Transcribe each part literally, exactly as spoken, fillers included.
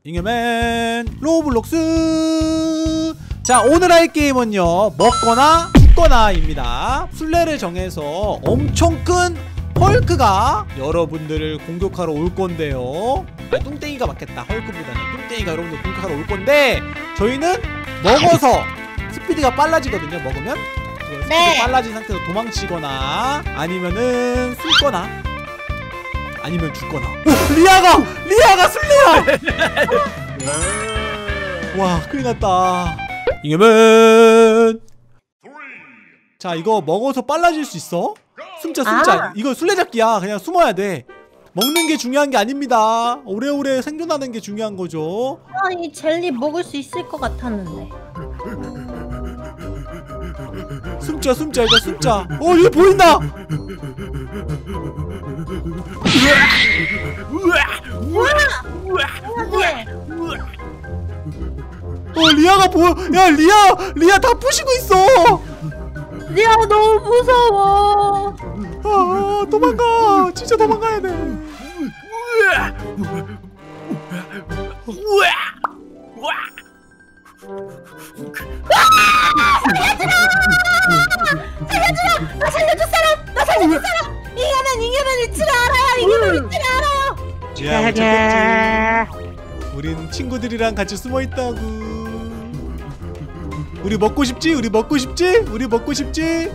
잉여맨 로블록스. 자, 오늘 할 게임은요 먹거나 죽거나 입니다. 순례를 정해서 엄청 큰 헐크가 여러분들을 공격하러 올 건데요. 아니, 뚱땡이가 맞겠다. 헐크보다는 뚱땡이가 여러분들 공격하러 올 건데, 저희는 먹어서 스피드가 빨라지거든요. 먹으면 스피드 네. 빨라진 상태에서 도망치거나 아니면은 숨거나 아니면 죽거나. 오! 리아가! 리아가 술래야! 와, 큰일났다. 잉여맨. 자, 이거 먹어서 빨라질 수 있어? 숨자 숨자. 아. 이거 술래잡기야. 그냥 숨어야 돼. 먹는 게 중요한 게 아닙니다. 오래오래 생존하는 게 중요한 거죠. 아, 이 젤리 먹을 수 있을 것 같았는데. 숨자 숨자. 일단 숨자. 어, 여기 보인다. 어, 리아가 보여. 야, 리아 리아 다 부시고 있어. 리아 너무 무서워. 아, 도망가. 진짜 도망가야 돼. 살려주라! 나 살려줄 사람! 나 살려줄 사람! 잉여맨 잉여맨 위치를 알아요. 잉여맨 위치를 알아요. 야, 어쨌든 우린 친구들이랑 같이 숨어 있다고. 우리 먹고 싶지? 우리 먹고 싶지? 우리 먹고 싶지?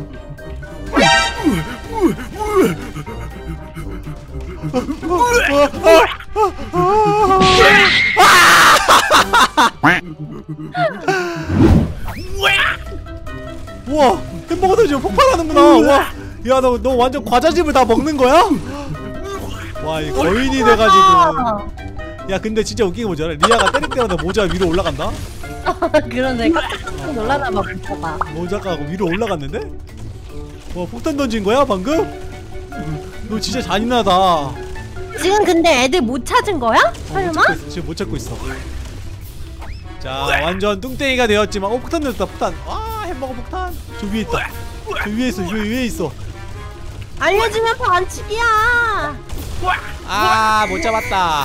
우와, 햄버거도 지금 폭발하는구나. 와, 야, 너, 너 완전 과자집을 다 먹는 거야? 와, 이 거인이 돼가지고. 야, 근데 진짜 웃긴 게 뭐지 알아? 리아가 때릴 때마다 모자 위로 올라간다? 그러네. 깜짝 놀라나봐. 모자가 모자가 위로 올라갔는데? 와, 폭탄 던진 거야 방금? 너 진짜 잔인하다. 지금 근데 애들 못 찾은 거야? 설마? 어, 지금 못 찾고 있어. 자, 완전 뚱땡이가 되었지만, 어, 폭탄 던졌다. 폭탄. 와, 햄버거 폭탄. 저 위에 있다. 저 위에 있어. 저 위에 있어. 알려주면 반칙이야. 아, 못 잡았다.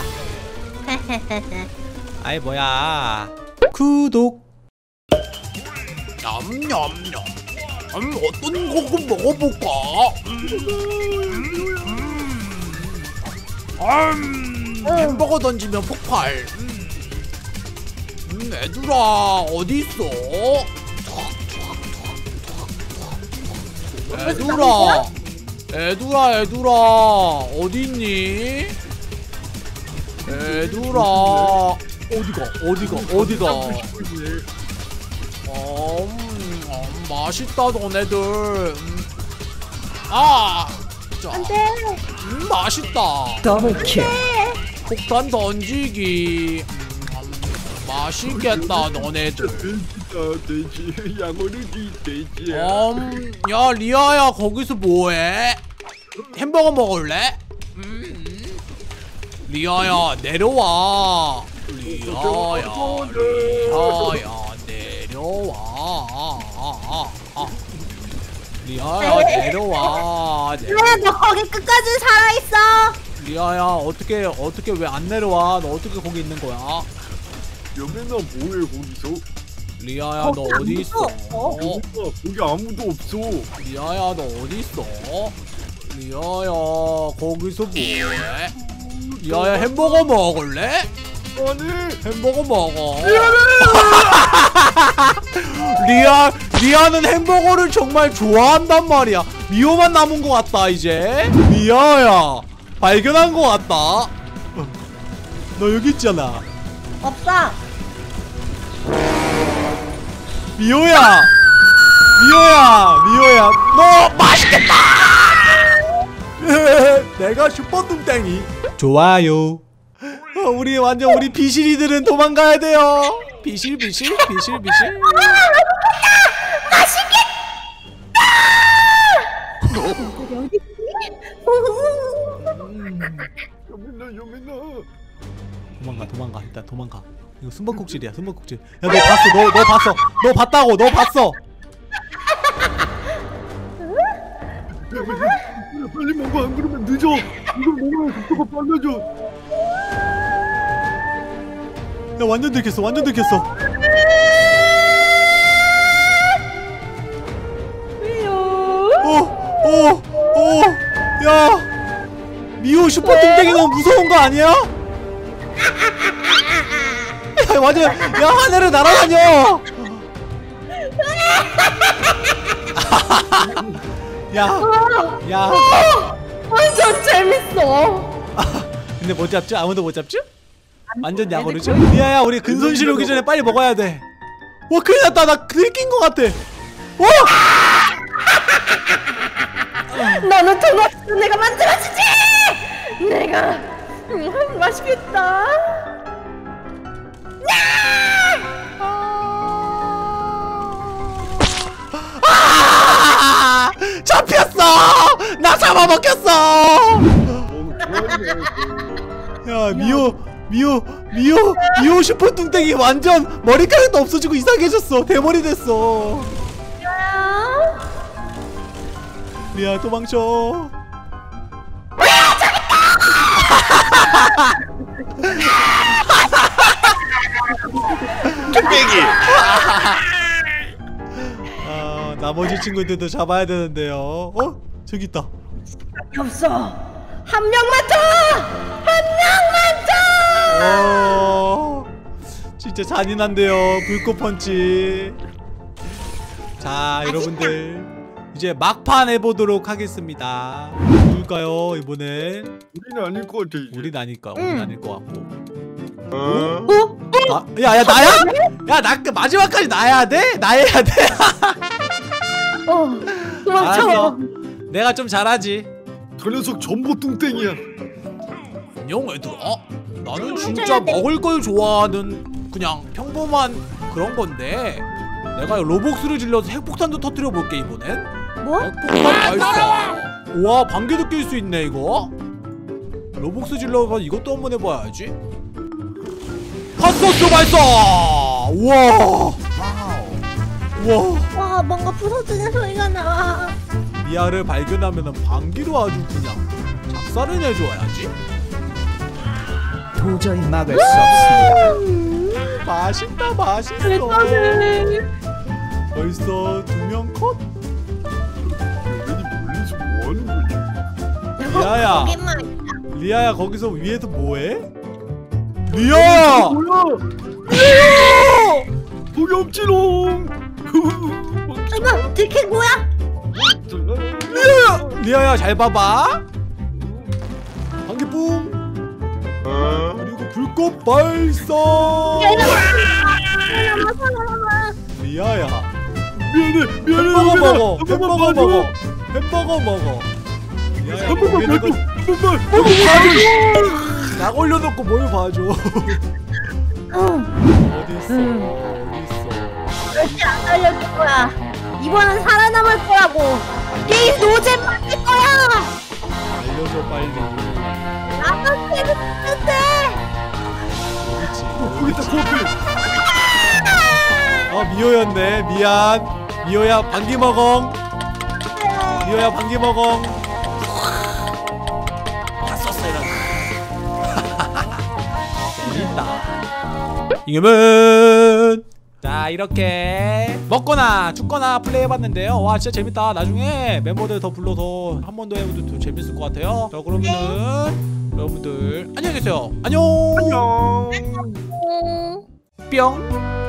아이, 뭐야. 구독. 냠냠냠. 음, 어떤 거고 먹어볼까? 음, 음, 햄버거 던지면 폭발. 음, 음, 애들아 어디 있어? 애들아, 애들아, 애들아 어디 있니? 애들아 어디가, 어디가, 어디가? 어, 음, 음, 맛있다 너네들. 음. 아, 자, 안돼. 음, 맛있다. 더블킬. 폭탄 던지기. 음, 음, 맛있겠다 너네들. 돼지 양어르기 돼지. 음, 야 리아야 거기서 뭐해? 햄버거 먹을래? 음, 리아야 내려와. 리아야, 리아야 내려와. 리아야 내려와. 왜 너 거기 끝까지 살아있어? 리아야 어떻게 어떻게 왜 안 내려와? 너 어떻게 거기 있는 거야? 여매나 뭐해 거기서? 리아야 너 어디 있어? 어? 여매나 거기 아무도 없어. 리아야 너 어디 있어? 리아야 거기서 뭐해? 리아야 햄버거 먹을래? 아니 햄버거 먹어. 리아 리아는 햄버거를 정말 좋아한단 말이야. 미호만 남은 것 같다 이제. 리아야 발견한 것 같다. 너 여기 있잖아. 없어. 미호야. 미호야. 미호야. 너 맛있겠다. 내가 슈퍼 뚱땡이. 좋아요. 어, 우리 완전 우리 비실이들은 도망가야 돼요. 비실 비실 비실 비실. 여매나 여매나. 도망가, 도망가. 일단 도망가. 이거 숨바꼭질이야, 숨바꼭질. 야, 너 봤어? 너, 너 봤어? 너 봤다고? 너 봤어? 여매나 빨리 먹어 안 그러면 늦어. 이거 먹으면 속도가 빨라져. 야 완전 들켰어 완전 들켰어. 어, 어, 야, 미호 슈퍼 뚱땡이 너무 무서운 거 아니야? 야, 완전, 야, 하늘을 날아다녀! 야, 야. 완전 재밌어. 근데 못 잡죠? 아무도 못 잡죠? 완전 야구르죠? 미아야, 우리 근손실 오기 전에 빨리 먹어야 돼. 와, 큰일 났다. 나 들킨 거 같아. 와! 너는 토마스 내가 만들어주지. 내가 음, 맛있겠다. 아! 잡혔어! 나 잡아먹혔어! 야 미호 미호 미호 미호 슈퍼 뚱땡이 완전 머리카락도 없어지고 이상해졌어. 대머리 됐어. 리아 도망쳐. 뚝배기. 아 나머지 친구들도 잡아야 되는데요. 어? 저기 있다. 없어. 한 명만 더. 한 명만 더. 어 진짜 잔인한데요. 불꽃 펀치. 자 여러분들 이제 막판 해보도록 하겠습니다. 누굴까요 이번엔? 우리는 아닐 것 같아. 이제. 우린 아닐까? 응. 우린 아닐 것 같고. 어? 어? 아, 야, 야, 나야? 야, 나 그 마지막까지 나야 돼? 나해야 돼? 어. 도망쳐. 알았어. 내가 좀 잘하지. 저 녀석 전부 뚱땡이야. 안녕 얘들아. 나는 진짜 맞아야 돼. 먹을 걸 좋아하는 그냥 평범한 그런 건데 내가 로복스를 질러서 핵폭탄도 터뜨려 볼게 이번엔. 뭐? 핵폭탄 발사. 우와 방귀도 낄 수 있네 이거. 로복스 질러서 이것도 한번 해봐야지. 핫소스 발사. 우와. 우와. 와 뭔가 부서지는 소리가 나. 미아를 발견하면 방귀로 아주 그냥 작살을 내줘야지. 도저히 막을 수 없습니다. 음, 맛있다 맛있어. 대단해. 벌써 두 명 컷? 괜히 멀리서 뭐 하는 거지? 리아야. 거기만. 리아야 거기서 위에서 뭐해? 리아야! 뭐야? 리아야! 거기 없지롱. 이거 들킨 거야? 리아야! 리아야 잘 봐봐. 방귀 뿡. 어? 그리고 불꽃 발사. 리아야. 미안해 미안해. 햄버거 얘들아. 먹어. 한 번만 햄버거 봐줘. 먹어. 햄버거 먹어. 리아야 한 번만 거기는 봐줘. 거- 한 번만. 형 봐줘. 나 올려놓고 뭘 봐줘. 응. 어디 있어? 응. 어디 있어? 절대 안 알려줄 거야. 이번엔 살아남을 거라고. 게임 노잼 만들 거야. 알려줘 빨리. 나만 재밌는데. 어딨지? 거기 있다 코앞에. 어 미호였네. 미안. 미호야 방귀 먹엉. 미호야 방귀 먹엉. 다 썼어 이런. 재밌다. 이겨면. 자 이렇게 먹거나 죽거나 플레이해봤는데요. 와 진짜 재밌다. 나중에 멤버들 더 불러서 한 번 더 해보도 더 재밌을 것 같아요. 자 그러면은 여러분들 안녕히 계세요. 안녕. 안녕. 응.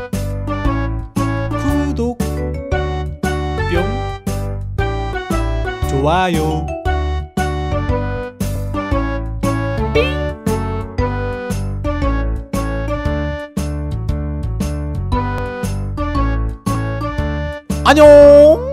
뿅 구독 뿅 좋아요 안녕.